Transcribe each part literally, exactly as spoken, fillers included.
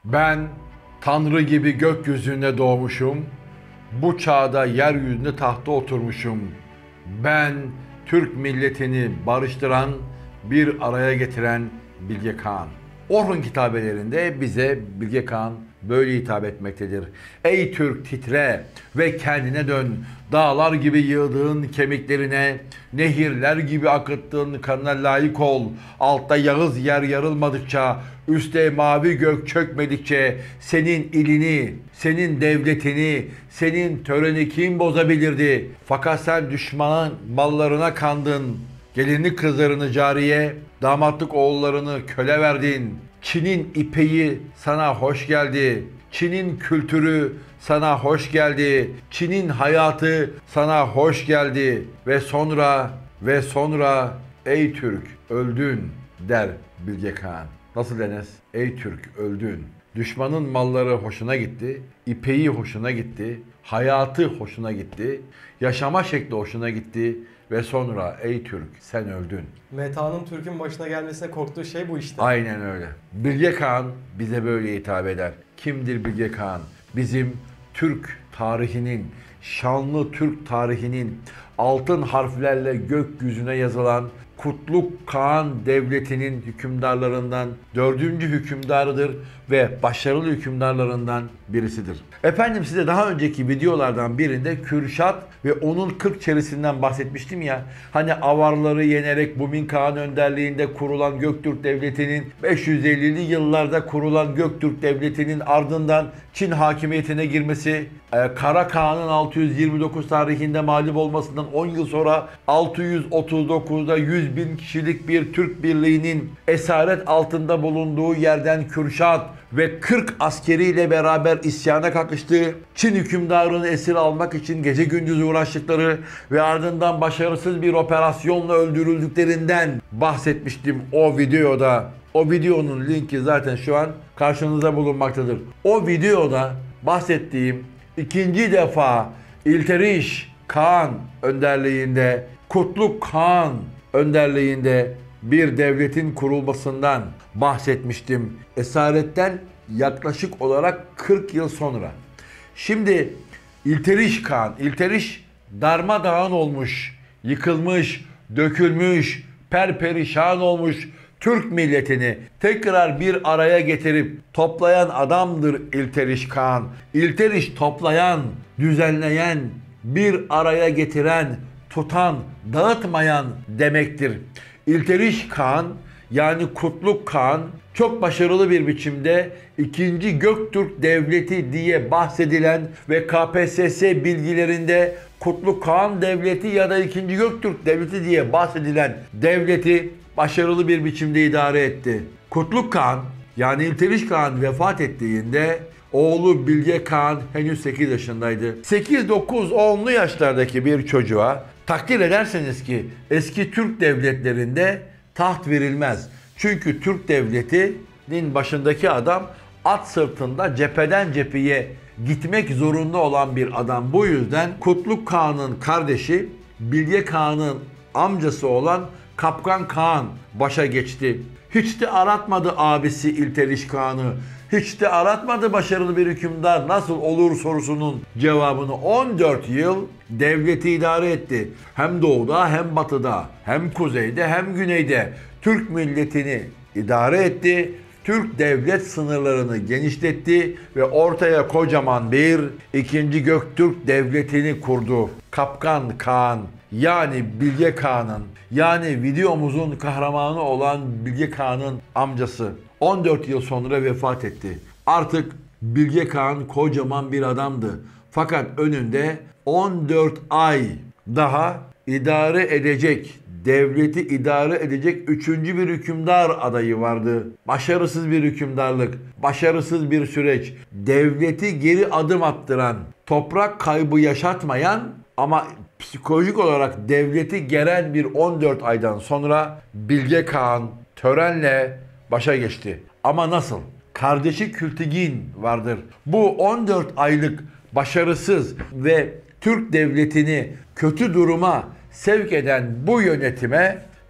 Ben Tanrı gibi gökyüzünde doğmuşum, bu çağda yeryüzünde tahta oturmuşum. Ben Türk milletini barıştıran, bir araya getiren Bilge Kağan. Orhun kitabelerinde bize Bilge Kağan böyle hitap etmektedir. Ey Türk titre ve kendine dön. Dağlar gibi yığdığın kemiklerine, nehirler gibi akıttığın kanına layık ol. Altta yağız yer yarılmadıkça, üstte mavi gök çökmedikçe senin ilini, senin devletini, senin töreni kim bozabilirdi? Fakat sen düşmanın mallarına kandın. Gelinlik kızlarını cariye, damatlık oğullarını köle verdin. Çin'in ipeği sana hoş geldi. Çin'in kültürü sana hoş geldi. Çin'in hayatı sana hoş geldi. Ve sonra ve sonra ey Türk öldün der Bilge Kağan. Nasıl Enes? Ey Türk öldün. Düşmanın malları hoşuna gitti. İpeği hoşuna gitti. Hayatı hoşuna gitti. Yaşama şekli hoşuna gitti. Ve sonra ey Türk sen öldün. Meta'nın Türk'ün başına gelmesine korktuğu şey bu işte. Aynen öyle. Bilge Kağan bize böyle hitap eder. Kimdir Bilge Kağan? Bizim Türk tarihinin, şanlı Türk tarihinin altın harflerle gökyüzüne yazılan Kutluk Kağan Devleti'nin hükümdarlarından dördüncü hükümdarıdır ve başarılı hükümdarlarından birisidir. Efendim size daha önceki videolardan birinde Kürşat ve onun kırk çerisinden bahsetmiştim ya. Hani Avarları yenerek Bumin Kağan önderliğinde kurulan Göktürk Devleti'nin beş yüz ellili yıllarda kurulan Göktürk Devleti'nin ardından Çin hakimiyetine girmesi, Kara Kağan'ın altı yüz yirmi dokuz tarihinde mağlup olmasından on yıl sonra altı yüz otuz dokuzda yüz bin kişilik bir Türk birliğinin esaret altında bulunduğu yerden Kürşat ve kırk askeriyle beraber isyana kalkıştığı, Çin hükümdarını esir almak için gece gündüz uğraştıkları ve ardından başarısız bir operasyonla öldürüldüklerinden bahsetmiştim o videoda. O videonun linki zaten şu an karşınızda bulunmaktadır. O videoda bahsettiğim ikinci defa İlteriş Kağan önderliğinde, Kutluk Kağan önderliğinde bir devletin kurulmasından bahsetmiştim. Esaretten yaklaşık olarak kırk yıl sonra. Şimdi İlteriş Kağan, İlteriş darmadağın olmuş, yıkılmış, dökülmüş, perperişan olmuş Türk milletini tekrar bir araya getirip toplayan adamdır İlteriş Kağan. İlteriş toplayan, düzenleyen, bir araya getiren, tutan, dağıtmayan demektir. İlteriş Kağan yani Kutluk Kağan çok başarılı bir biçimde ikinci Göktürk Devleti diye bahsedilen ve K P S S bilgilerinde Kutluk Kağan Devleti ya da ikinci Göktürk Devleti diye bahsedilen devleti başarılı bir biçimde idare etti. Kutluk Kağan yani İlteriş Kağan vefat ettiğinde oğlu Bilge Kağan henüz sekiz yaşındaydı. sekiz dokuz onlu yaşlardaki bir çocuğa takdir ederseniz ki eski Türk devletlerinde taht verilmez. Çünkü Türk devletinin başındaki adam at sırtında cepheden cepheye gitmek zorunda olan bir adam. Bu yüzden Kutluk Kağan'ın kardeşi Bilge Kağan'ın amcası olan Kapkan Kağan başa geçti. Hiç de aratmadı abisi İlteriş Kağan'ı. Hiç de aratmadı başarılı bir hükümdar nasıl olur sorusunun cevabını. on dört yıl devleti idare etti. Hem doğuda hem batıda, hem kuzeyde hem güneyde Türk milletini idare etti. Türk devlet sınırlarını genişletti ve ortaya kocaman bir ikinci Göktürk Devleti'ni kurdu. Kapkan Kağan yani Bilge Kağan'ın yani videomuzun kahramanı olan Bilge Kağan'ın amcası on dört yıl sonra vefat etti. Artık Bilge Kağan kocaman bir adamdı. Fakat önünde on dört ay daha idare edecek, devleti idare edecek üçüncü bir hükümdar adayı vardı. Başarısız bir hükümdarlık, başarısız bir süreç, devleti geri adım attıran, toprak kaybı yaşatmayan ama psikolojik olarak devleti geren bir on dört aydan sonra Bilge Kağan törenle başa geçti. Ama nasıl? Kardeşi Kültigin vardır. Bu on dört aylık başarısız ve Türk devletini kötü duruma sevk eden bu yönetime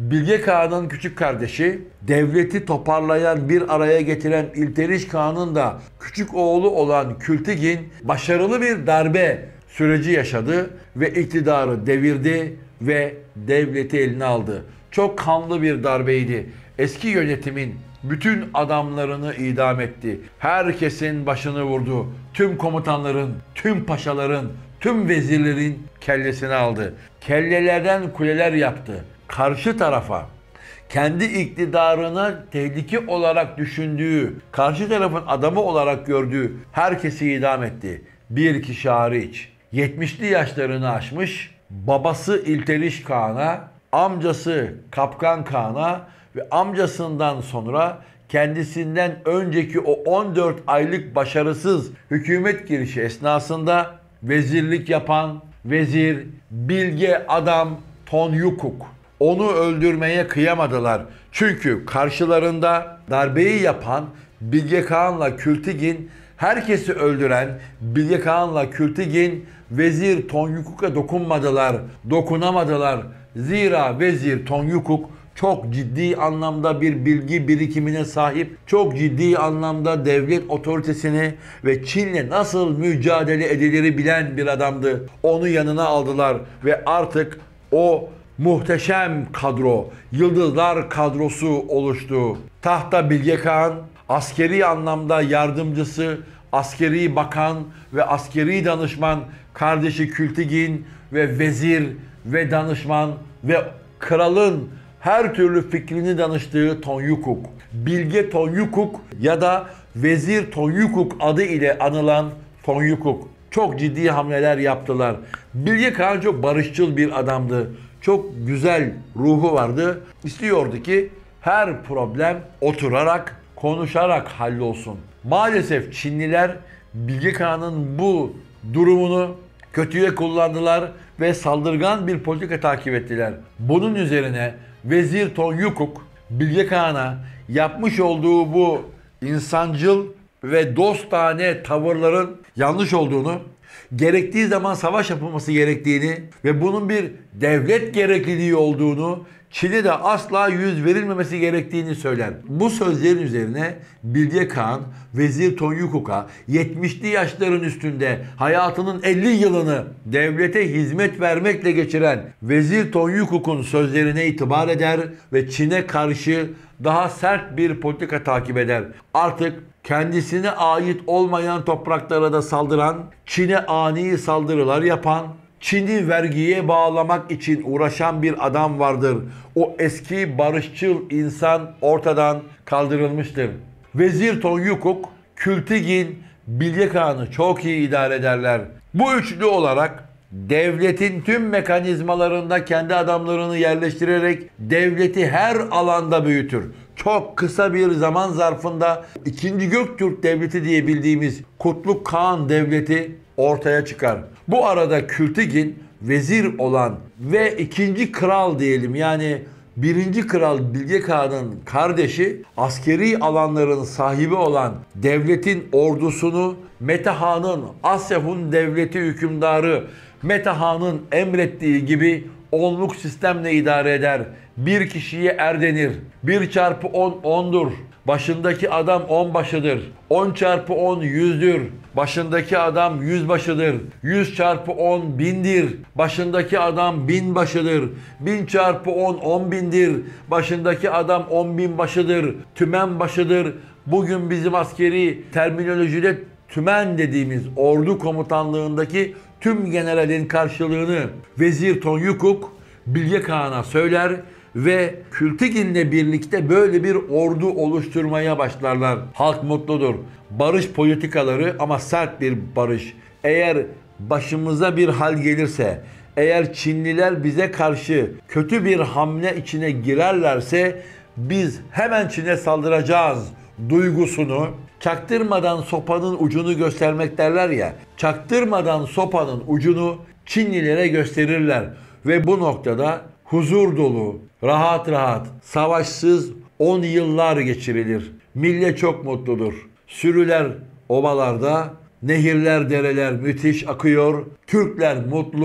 Bilge Kağan'ın küçük kardeşi, devleti toparlayan, bir araya getiren İlteriş Kağan'ın da küçük oğlu olan Kültigin başarılı bir darbe süreci yaşadı ve iktidarı devirdi ve devleti eline aldı. Çok kanlı bir darbeydi. Eski yönetimin bütün adamlarını idam etti. Herkesin başını vurdu. Tüm komutanların, tüm paşaların, tüm vezirlerin kellesini aldı. Kellelerden kuleler yaptı. Karşı tarafa, kendi iktidarına tehlike olarak düşündüğü, karşı tarafın adamı olarak gördüğü herkesi idam etti. Bir kişi hariç. yetmişli yaşlarını aşmış, babası İlteriş Kağan'a, amcası Kapkan Kağan'a ve amcasından sonra kendisinden önceki o on dört aylık başarısız hükümet girişi esnasında vezirlik yapan vezir, bilge adam Tonyukuk. Onu öldürmeye kıyamadılar. Çünkü karşılarında darbeyi yapan Bilge Kağan'la Kültigin, herkesi öldüren Bilge Kağan'la Kültigin vezir Tonyukuk'a dokunmadılar, dokunamadılar. Zira vezir Tonyukuk çok ciddi anlamda bir bilgi birikimine sahip, çok ciddi anlamda devlet otoritesini ve Çin'le nasıl mücadele edilir bilen bir adamdı. Onu yanına aldılar ve artık o muhteşem kadro, yıldızlar kadrosu oluştu. Tahta Bilge Kağan, askeri anlamda yardımcısı, askeri bakan ve askeri danışman kardeşi Kültigin ve vezir ve danışman ve kralın her türlü fikrini danıştığı Tonyukuk. Bilge Tonyukuk ya da Vezir Tonyukuk adı ile anılan Tonyukuk. Çok ciddi hamleler yaptılar. Bilge Kağan çok barışçıl bir adamdı. Çok güzel ruhu vardı. İstiyordu ki her problem oturarak, konuşarak hallolsun. Maalesef Çinliler Bilge Kağan'ın bu durumunu kötüye kullandılar ve saldırgan bir politika takip ettiler. Bunun üzerine Vezir Tonyukuk Bilge Kağan'a yapmış olduğu bu insancıl ve dostane tavırların yanlış olduğunu, gerektiği zaman savaş yapılması gerektiğini ve bunun bir devlet gerekliliği olduğunu, Çin'e de asla yüz verilmemesi gerektiğini söyler. Bu sözlerin üzerine Bilge Kağan, Vezir Tonyukuk'a yetmişli yaşların üstünde hayatının elli yılını devlete hizmet vermekle geçiren Vezir Tonyukuk'un sözlerine itibar eder ve Çin'e karşı daha sert bir politika takip eder. Artık kendisine ait olmayan topraklara da saldıran, Çin'e ani saldırılar yapan, Çin'i vergiye bağlamak için uğraşan bir adam vardır. O eski barışçıl insan ortadan kaldırılmıştır. Vezir Tonyukuk, Kültigin, Bilge Kağan'ı çok iyi idare ederler. Bu üçlü olarak devletin tüm mekanizmalarında kendi adamlarını yerleştirerek devleti her alanda büyütür. Çok kısa bir zaman zarfında ikinci. Göktürk Devleti diye bildiğimiz Kutluk Kağan Devleti ortaya çıkar. Bu arada Kültigin vezir olan ve ikinci kral diyelim, yani birinci kral Bilge Kağan'ın kardeşi, askeri alanların sahibi olan devletin ordusunu Mete Han'ın, Asya Hun Devleti hükümdarı Mete Han'ın emrettiği gibi onluk sistemle idare eder. Bir kişiye er denir. bir çarpı on ondur. Başındaki adam on başıdır. on çarpı on yüzdür. Başındaki adam yüz başıdır. yüz çarpı on bindir. Başındaki adam bin başıdır. bin çarpı on on bindir. Başındaki adam on bin başıdır. Tümen başıdır. Bugün bizim askeri terminolojide tümen dediğimiz ordu komutanlığındaki tüm generalin karşılığını Vezir Tonyukuk Bilge Kağan'a söyler ve Kültigin'le birlikte böyle bir ordu oluşturmaya başlarlar. Halk mutludur. Barış politikaları, ama sert bir barış. Eğer başımıza bir hal gelirse, eğer Çinliler bize karşı kötü bir hamle içine girerlerse biz hemen Çin'e saldıracağız duygusunu, çaktırmadan sopanın ucunu göstermek derler ya, çaktırmadan sopanın ucunu Çinlilere gösterirler ve bu noktada huzur dolu, rahat rahat, savaşsız on yıllar geçirilir. Millet çok mutludur. Sürüler ovalarda, nehirler, dereler müthiş akıyor. Türkler mutlu,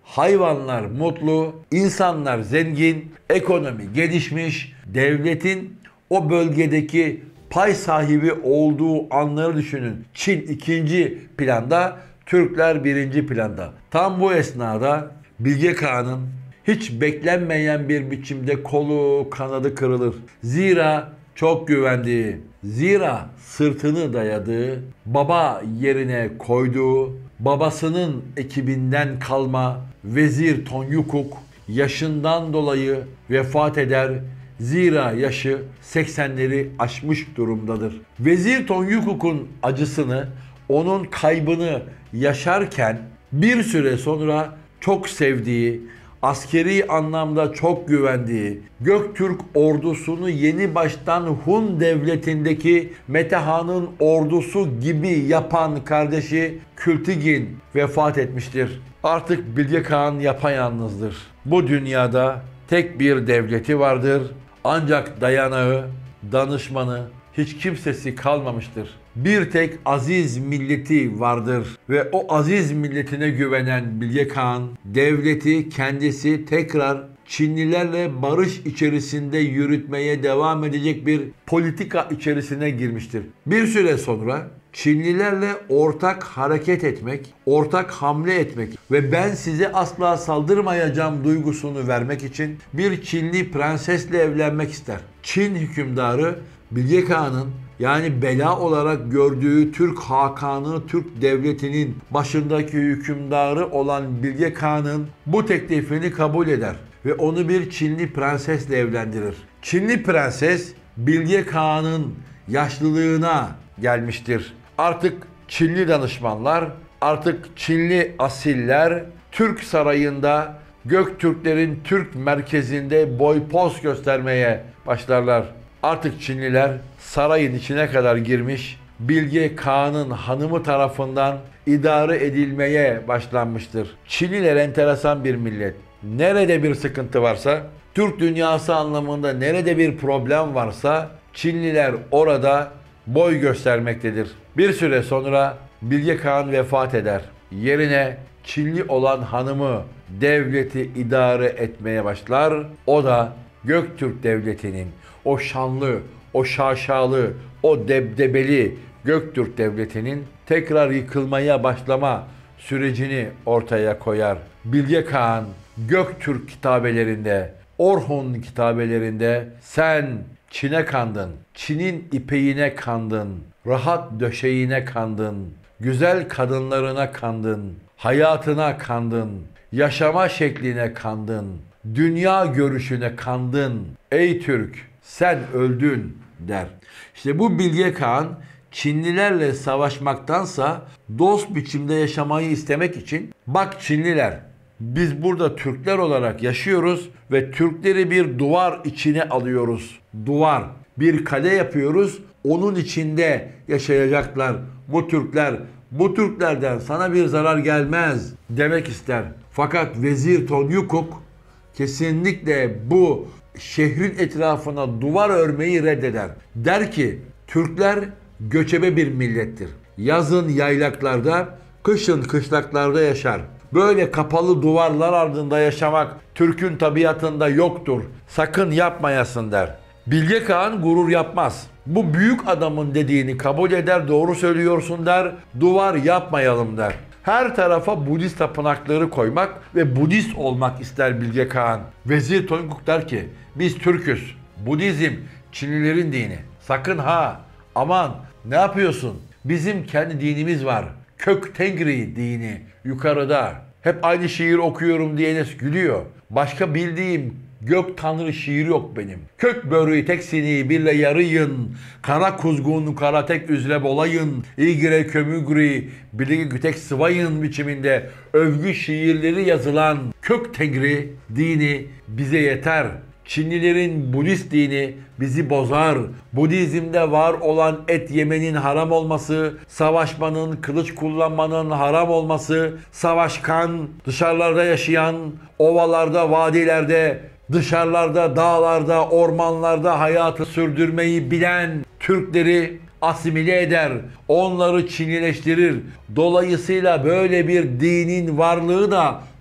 hayvanlar mutlu, insanlar zengin, ekonomi gelişmiş, devletin o bölgedeki pay sahibi olduğu anları düşünün. Çin ikinci planda, Türkler birinci planda. Tam bu esnada Bilge Kağan'ın hiç beklenmeyen bir biçimde kolu kanadı kırılır. Zira çok güvendiği, zira sırtını dayadığı, baba yerine koyduğu, babasının ekibinden kalma Vezir Tonyukuk yaşından dolayı vefat eder. Zira yaşı seksenleri aşmış durumdadır. Vezir Tonyukuk'un acısını, onun kaybını yaşarken bir süre sonra çok sevdiği, askeri anlamda çok güvendiği, Göktürk ordusunu yeni baştan Hun devletindeki Metehan'ın ordusu gibi yapan kardeşi Kültigin vefat etmiştir. Artık Bilge Kağan yapayalnızdır. Bu dünyada tek bir devleti vardır. Ancak dayanağı, danışmanı, hiç kimsesi kalmamıştır. Bir tek aziz milleti vardır ve o aziz milletine güvenen Bilge Kağan, devleti kendisi tekrar Çinlilerle barış içerisinde yürütmeye devam edecek bir politika içerisine girmiştir. Bir süre sonra Çinlilerle ortak hareket etmek, ortak hamle etmek ve ben size asla saldırmayacağım duygusunu vermek için bir Çinli prensesle evlenmek ister. Çin hükümdarı Bilge Kağan'ın, yani bela olarak gördüğü Türk Hakanı, Türk devletinin başındaki hükümdarı olan Bilge Kağan'ın bu teklifini kabul eder ve onu bir Çinli prensesle evlendirir. Çinli prenses Bilge Kağan'ın yaşlılığına gelmiştir. Artık Çinli danışmanlar, artık Çinli asiller Türk sarayında, Göktürklerin Türk merkezinde boy poz göstermeye başlarlar. Artık Çinliler sarayın içine kadar girmiş, Bilge Kağan'ın hanımı tarafından idare edilmeye başlanmıştır. Çinliler enteresan bir millet. Nerede bir sıkıntı varsa, Türk dünyası anlamında nerede bir problem varsa Çinliler orada boy göstermektedir. Bir süre sonra Bilge Kağan vefat eder. Yerine Çinli olan hanımı devleti idare etmeye başlar. O da Göktürk devletinin, o şanlı, o şaşalı, o debdebeli Göktürk devletinin tekrar yıkılmaya başlama sürecini ortaya koyar. Bilge Kağan Göktürk kitabelerinde, Orhun kitabelerinde sen Çin'e kandın, Çin'in ipeğine kandın, rahat döşeğine kandın, güzel kadınlarına kandın, hayatına kandın, yaşama şekline kandın, dünya görüşüne kandın. Ey Türk, sen öldün der. İşte bu Bilge Kağan Çinlilerle savaşmaktansa dost biçimde yaşamayı istemek için, bak Çinliler, biz burada Türkler olarak yaşıyoruz ve Türkleri bir duvar içine alıyoruz. Duvar, bir kale yapıyoruz. Onun içinde yaşayacaklar bu Türkler. Bu Türklerden sana bir zarar gelmez demek ister. Fakat Vezir Tonyukuk kesinlikle bu şehrin etrafına duvar örmeyi reddeder. Der ki Türkler göçebe bir millettir. Yazın yaylaklarda, kışın kışlaklarda yaşar. Böyle kapalı duvarlar ardında yaşamak Türk'ün tabiatında yoktur. Sakın yapmayasın der. Bilge Kağan gurur yapmaz. Bu büyük adamın dediğini kabul eder, doğru söylüyorsun der, duvar yapmayalım der. Her tarafa Budist tapınakları koymak ve Budist olmak ister Bilge Kağan. Vezir Tonyukuk der ki biz Türk'üz. Budizm Çinlilerin dini. Sakın ha, aman ne yapıyorsun? Bizim kendi dinimiz var. Kök Tengri dini yukarıda. Hep aynı şiir okuyorum diyene gülüyor. Başka bildiğim gök tanrı şiiri yok benim. Kök börüğü tek sineği birle yarıyın. Kara kuzgun kara tek üzle bolayın. İgire kömügri bilgi gütek sıvayın biçiminde övgü şiirleri yazılan Kök Tengri dini bize yeter. Çinlilerin Budist dini bizi bozar. Budizm'de var olan et yemenin haram olması, savaşmanın, kılıç kullanmanın haram olması, savaşkan, dışarılarda yaşayan, ovalarda, vadilerde, dışarılarda, dağlarda, ormanlarda hayatı sürdürmeyi bilen Türkleri asimile eder, onları Çinileştirir. Dolayısıyla böyle bir dinin varlığı da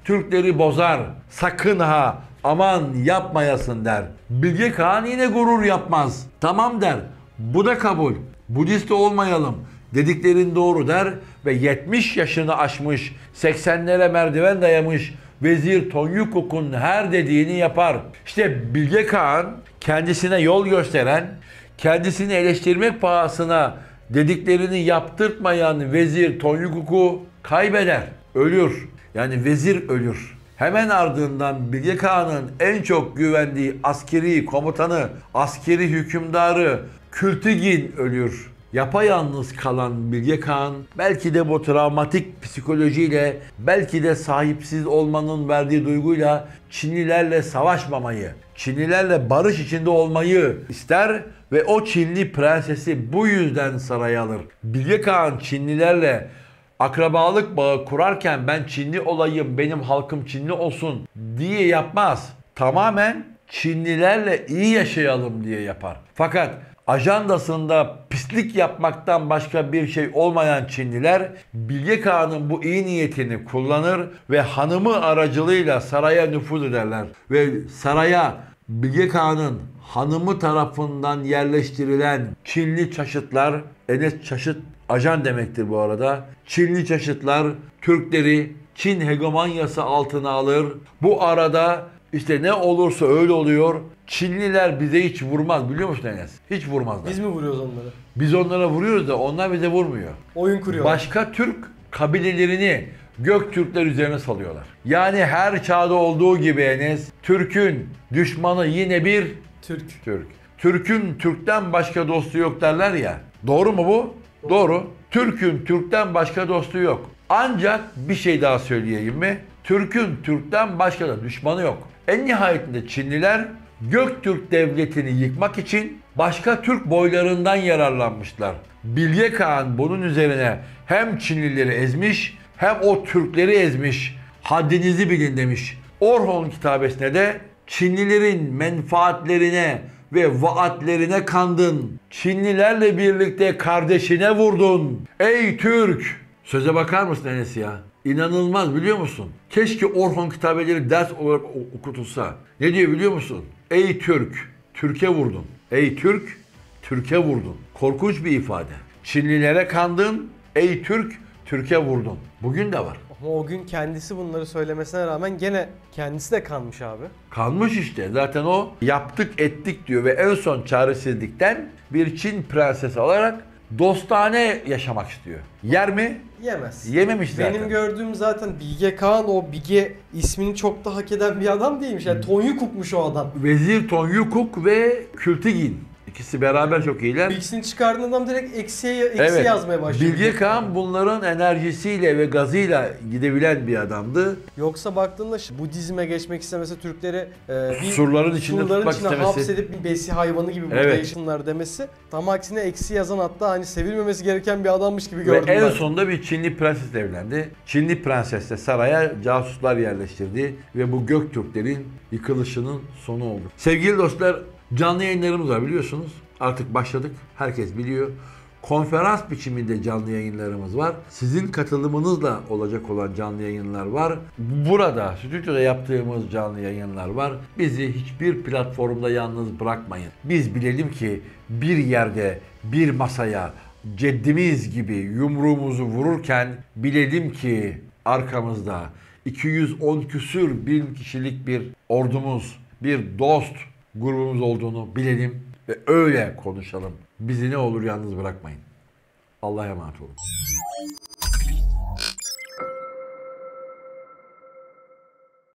Türkleri bozar. Sakın ha aman yapmayasın der. Bilge Kağan yine gurur yapmaz. Tamam der. Bu da kabul. Budist olmayalım. Dediklerin doğru der ve yetmiş yaşını aşmış, seksenlere merdiven dayamış Vezir Tonyukuk'un her dediğini yapar. İşte Bilge Kağan kendisine yol gösteren, kendisini eleştirmek pahasına dediklerini yaptırtmayan Vezir Tonyukuk'u kaybeder, ölür. Yani vezir ölür. Hemen ardından Bilge Kağan'ın en çok güvendiği askeri komutanı, askeri hükümdarı Kültigin ölür. Yapayalnız kalan Bilge Kağan belki de bu travmatik psikolojiyle, belki de sahipsiz olmanın verdiği duyguyla Çinlilerle savaşmamayı, Çinlilerle barış içinde olmayı ister ve o Çinli prensesi bu yüzden saraya alır. Bilge Kağan Çinlilerle akrabalık bağı kurarken ben Çinli olayım, benim halkım Çinli olsun diye yapmaz. Tamamen Çinlilerle iyi yaşayalım diye yapar. Fakat ajandasında pislik yapmaktan başka bir şey olmayan Çinliler Bilge Kağan'ın bu iyi niyetini kullanır ve hanımı aracılığıyla saraya nüfuz ederler. Ve saraya Bilge Kağan'ın hanımı tarafından yerleştirilen Çinli çaşıtlar, Enes Çaşıt ajan demektir bu arada. Çinli çaşıtlar Türkleri Çin hegemonyası altına alır. Bu arada işte ne olursa öyle oluyor. Çinliler bize hiç vurmaz, biliyor musun Enes? Hiç vurmazlar. Biz mi vuruyoruz onları? Biz onlara vuruyoruz da onlar bize vurmuyor. Oyun kuruyorlar. Başka Türk kabilelerini Göktürkler üzerine salıyorlar. Yani her çağda olduğu gibi Enes, Türk'ün düşmanı yine bir Türk. Türk. Türk'ün Türk'ten başka dostu yok derler ya. Doğru mu bu? Doğru. Doğru. Türk'ün Türk'ten başka dostu yok. Ancak bir şey daha söyleyeyim mi? Türk'ün Türk'ten başka da düşmanı yok. En nihayetinde Çinliler Göktürk devletini yıkmak için başka Türk boylarından yararlanmışlar. Bilge Kağan bunun üzerine hem Çinlileri ezmiş hem o Türkleri ezmiş. Haddinizi bilin demiş. Orhon kitabesine de Çinlilerin menfaatlerine ve vaatlerine kandın. Çinlilerle birlikte kardeşine vurdun. Ey Türk! Söze bakar mısın Enes ya? İnanılmaz, biliyor musun? Keşke Orhon kitabeleri ders olarak okutulsa. Ne diyor biliyor musun? Ey Türk! Türkiye vurdun. Ey Türk! Türkiye vurdun. Korkunç bir ifade. Çinlilere kandın. Ey Türk! Türkiye vurdun. Bugün de var. Ama o gün kendisi bunları söylemesine rağmen gene kendisi de kanmış abi. Kanmış işte. Zaten o yaptık ettik diyor ve en son çaresizlikten bir Çin prensesi olarak dostane yaşamak istiyor. Yer mi? Yemez. Yememiş zaten. Benim gördüğüm zaten Bilge Kağan, o Bilge ismini çok da hak eden bir adam değilmiş. Yani Tonyukuk'muş o adam. Vezir Tonyukuk ve Kültigin. İkisi beraber çok iyiler. Bilgisini çıkardığın adam direkt eksiye, eksi Evet. yazmaya başladı. Bilge Kağan bunların enerjisiyle ve gazıyla gidebilen bir adamdı. Yoksa baktığında Budizme geçmek istemesi, Türkleri e, bir Surların içinde surların tutmak içine istemesi. hapsedip bir besi hayvanı gibi burada Evet. yaşasınlar demesi. Tam aksine eksi yazan, hatta hani sevilmemesi gereken bir adammış gibi Ve gördüm en ben. sonunda bir Çinli prensesle evlendi. Çinli prenses de saraya casuslar yerleştirdi ve bu Göktürklerin yıkılışının sonu oldu. Sevgili dostlar, canlı yayınlarımız var biliyorsunuz. Artık başladık. Herkes biliyor. Konferans biçiminde canlı yayınlarımız var. Sizin katılımınızla olacak olan canlı yayınlar var. Burada stüdyoda yaptığımız canlı yayınlar var. Bizi hiçbir platformda yalnız bırakmayın. Biz bilelim ki bir yerde, bir masaya ceddimiz gibi yumruğumuzu vururken bilelim ki arkamızda iki yüz on küsür bin kişilik bir ordumuz, bir dost grubumuz olduğunu bilelim ve öyle konuşalım. Bizi ne olur yalnız bırakmayın. Allah'a emanet olun.